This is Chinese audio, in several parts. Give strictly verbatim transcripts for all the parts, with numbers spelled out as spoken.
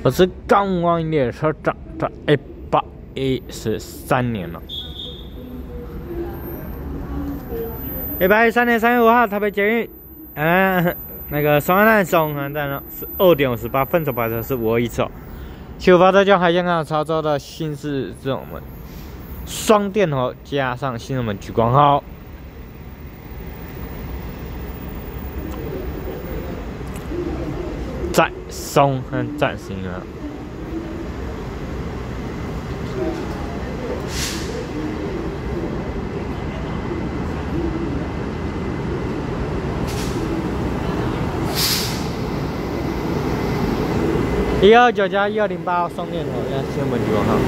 我是刚王列车长，这一百一十三年了。一百一十三年三月五号，台北捷运，嗯，那个双安站松安站呢是二点五十八分，走白车是五二一次哦。出发的叫海鲜港潮州的新市这种门，双电头加上新人门莒光号。 在松安站行了。一二九加一二零八双电头加新门莒光号。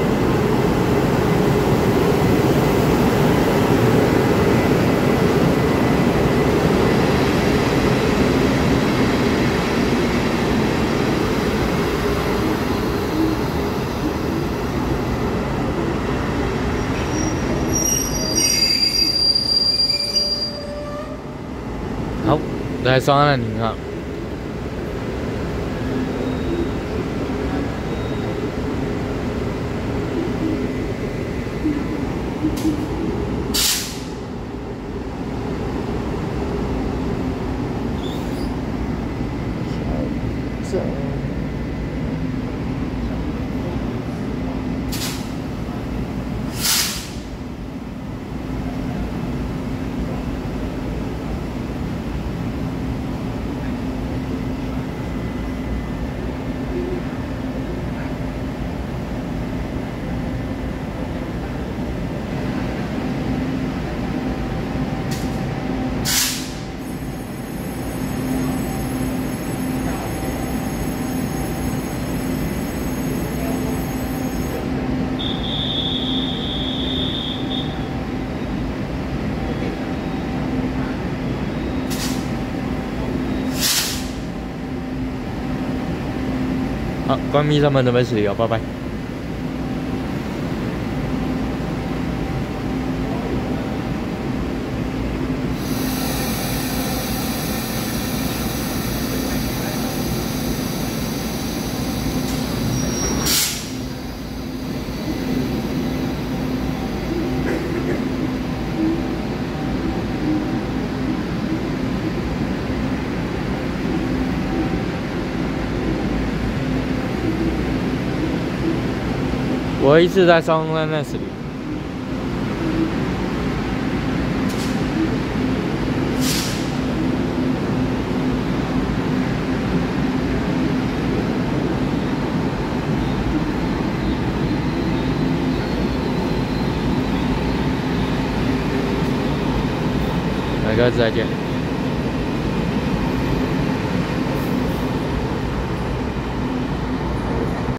好，来双安站停靠。这。 好，关闭上门准备驶离哦，拜拜。我一直在双安站驶离。大家再见。